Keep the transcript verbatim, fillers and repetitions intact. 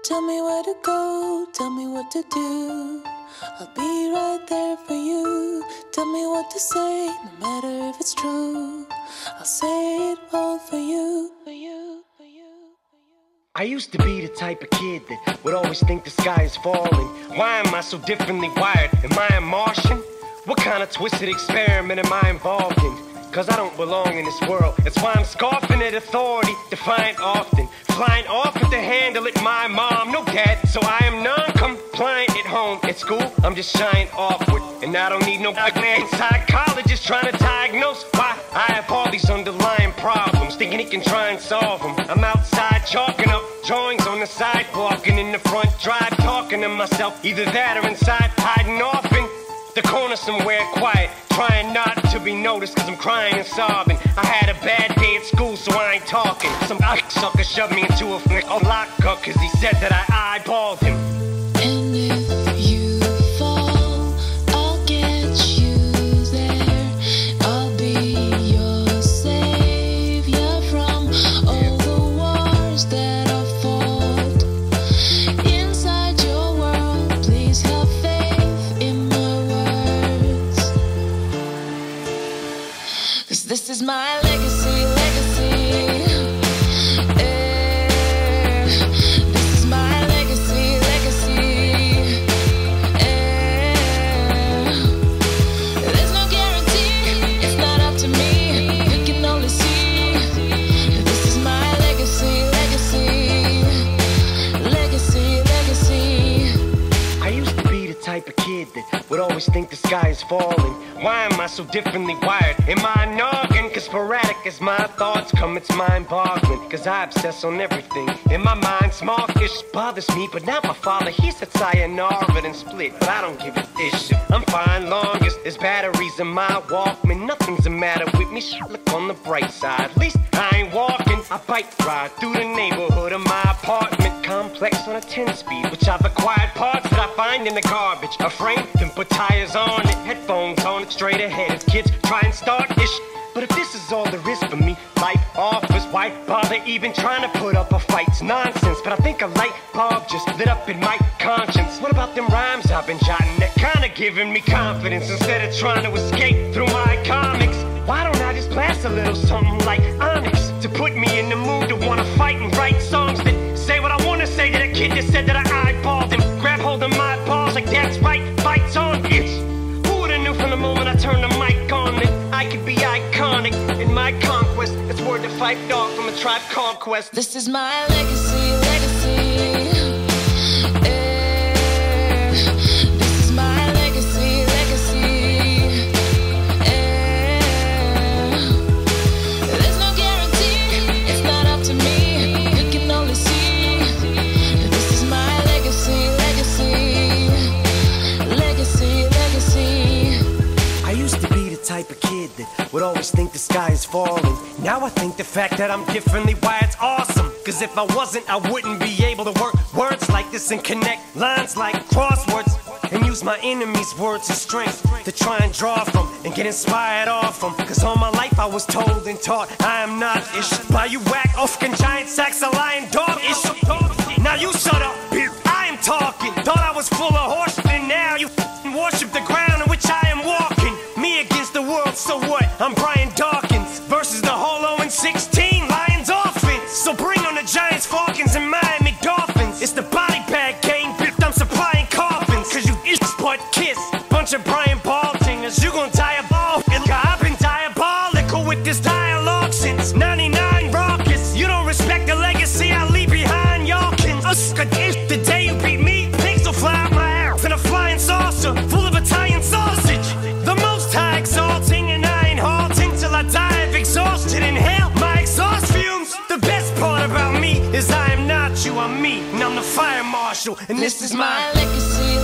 Tell me where to go, tell me what to do. I'll be right there for you. Tell me what to say, no matter if it's true. I'll say it all for you, for you, for you, for you. I used to be the type of kid that would always think the sky is falling. Why am I so differently wired? Am I a Martian? What kind of twisted experiment am I involved in? Cause I don't belong in this world. That's why I'm scoffing at authority, defiant often. Flying off at the handle at my mom, no dad. So I am non-compliant at home. At school, I'm just shying awkward. And I don't need no man psychologist trying to diagnose why I have all these underlying problems, thinking he can try and solve them. I'm outside chalking up drawings on the sidewalk and in the front drive talking to myself. Either that or inside hiding off in the corner somewhere quiet, trying not to be noticed cause I'm crying and sobbing. I had a bad day at school so I ain't talking. Some sucker shoved me into a, a lockup cause he said that I eyeballed him. And if you fall, I'll get you there. I'll be your savior from all the wars that are fought. Inside your world, please have faith in my words. Cause this is my legacy, legacy. Eh, this is my legacy, legacy. Eh, there's no guarantee, it's not up to me. You can only see. This is my legacy, legacy. Legacy, legacy. I used to be the type of kid that would always think the sky is falling. Why am I so differently wired? Am I a noggin? Cause sporadic as my thoughts come, it's mind-boggling. Cause I obsess on everything. In my mind, smartish bothers me, but not my father. He said sayonara and split, but I don't give a issue. I'm fine, longest there's batteries in my Walkman. Nothing's the matter with me, shit, look on the bright side. At least I ain't walking, I bike ride through the neighborhood of my apartment complex on a ten-speed, which I've acquired parts that I find in the garbage. A frame, then put tires on it, headphones on it, straight ahead as kids try and start ish. But if this is all there is for me, life offers, why bother even trying to put up a fight? It's nonsense, but I think a light bulb just lit up in my conscience. What about them rhymes I've been jotting that kinda giving me confidence instead of trying to escape through my comics? Why don't I just blast a little something like Onyx to put me in the mood to wanna fight and write songs that say what I wanna say to that kid that said that I eyeballed him? Grab hold of my balls like that's right, fights on, bitch. Who would've knew from the moment I turned the mic on that I could be iconic in my conquest? It's word to Fight Dog from a Tribe Called Quest. This is my legacy, legacy. Eh, this is my legacy, legacy. Eh, there's no guarantee, it's not up to me. You can only see. This is my legacy, legacy. Legacy, legacy. I used to be the type of kid that would always think the sky is falling. Now I think the fact that I'm differently wired's awesome. Cause if I wasn't, I wouldn't be able to work words like this and connect lines like crosswords. And use my enemies' words as strength to try and draw from and get inspired off them. Cause all my life I was told and taught I am not ish by you whack Ofkin giant sacks a lion dog ish. Now you shut up, I am talking. Thought I was full of horse and now you worship the ground on which I am walking. Me against the world, so what? I'm Brian Dawkins versus the Holo and sixteen Lions offense. So bring on the Giants, Falcons, and Miami Dolphins. It's the body bag game, bitch, I'm supplying coffins. Cause you ish but kiss, bunch of Brian Baltingers. You gon' die a ball, and I've been diabolical with this dialogue since ninety-nine raucous. You don't respect the legacy I leave behind, y'allkins. Us, the day you beat me, pigs will fly out my ass in a flying saucer full of Italian sausage. The most high exalting, and I ain't halting till I die of exhaustion. Inhale my exhaust fumes. The best part about me is I am not you, I'm me, and I'm the fire marshal, and this is my legacy.